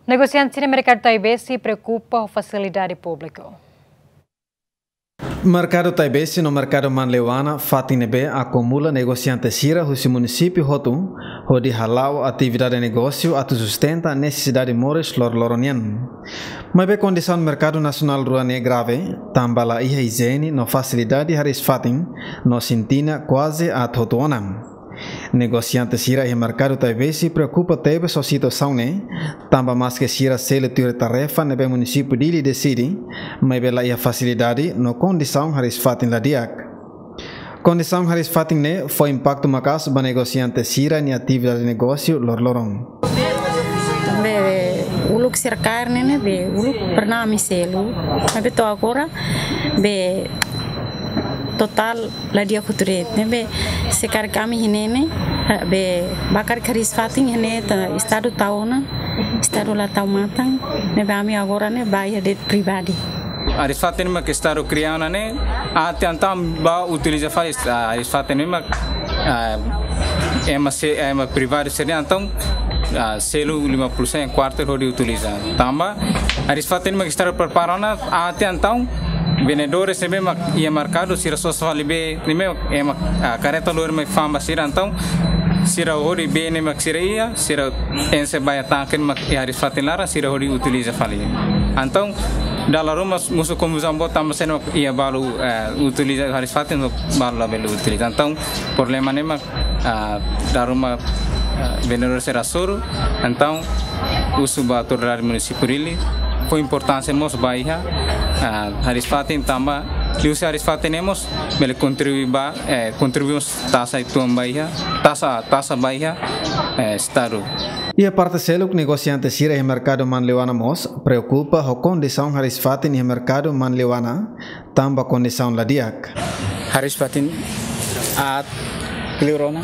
Negociante no mercado Taibesi se preocupa com a facilidade pública. Mercado Taibesi no mercado Manlewana, Fatinebe acumula negociantes sira o município Hotu, onde halau atividade de negócio atu sustenta a necessidade mores lorloronian. Mas bem condição do mercado nacional ruane é grave, tambala iha higiene no facilidade haris fatin, no sentina quase a totoanam. Negociantes sira e mercado Taibesi preocupa tebe sua situação né, tamba mais que sira seletura tarefa nebe município dili decidi, mas bela ia facilidade no condição haris fatin ladiak. Condição haris fatin né foi impacto macas ba negociante sira ni atividade de negócio lorlorong. Be uluk sirkar né be uluk pernah miselu, tapi to agora be total la dia future nebe sekar kami hinene be bakar kharis fatin hene ta estado tauna estado la taumatang nebe ami agora ne baia de privadi aris fatin ma que estado criana ne até então ba utiliza faz aris fatin ma é uma privado seria então selo 50% quarto hori utiliza tamba aris fatin ma que estado preparando até então vendedores também ia mercado sira só libe primeiro é uma careta loir me fama sira então sira hori bene mak sira ia sira ense baya tanken mak haris fatilara sira hori utiliza fali então dalam rumah musuh komuzambo tambah sen ia balu utiliza haris fatin balu label utiliza então problema ne mak dalam rumah vendedor sira soro então usu batur dari municipio foi importância nos bairros haris fatin tambah lius haris fatin nemos bele contribuimos taxa itu bairro taxa bairro estado. E a parte seluk negociante sira e mercado Manlewana mos preocupa a condição haris fatin e mercado Manlewana tambah condição ladiak. Haris fatin at klirona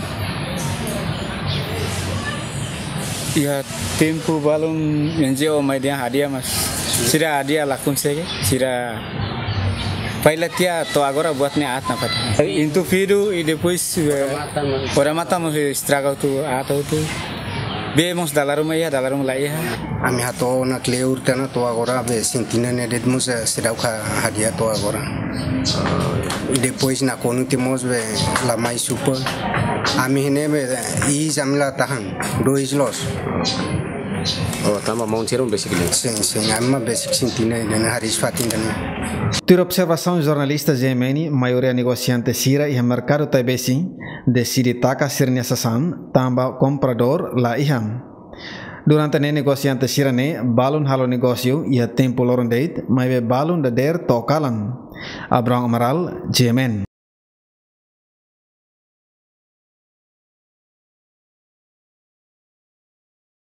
ya tempo balon NGO media hadiah mas sira hadiah lakun saja sira pilot ya to agora buatnya at napat into video e depois ora mata mas estraga tu atau tu vemos dalam rumah ya ami hato na kleur tana to agora be sentina ne dedmos sira ka hadiah to agora e depois na conutemos be la mais super ami ne be i jamla tahan dois los. Oh, tambah mau serum basically. Sim, amma basic sentina ne haris fatin dan. Ter observação jornalistas Yemeni, maioria negociante sira e mercado Taibesi decide taka sirnya sasan tambah comprador la iham. Durante ne negociante sira ne balun halo negócio e a tempo loron date, mas be balun da der tokalan. Abraham Amaral, Yemen.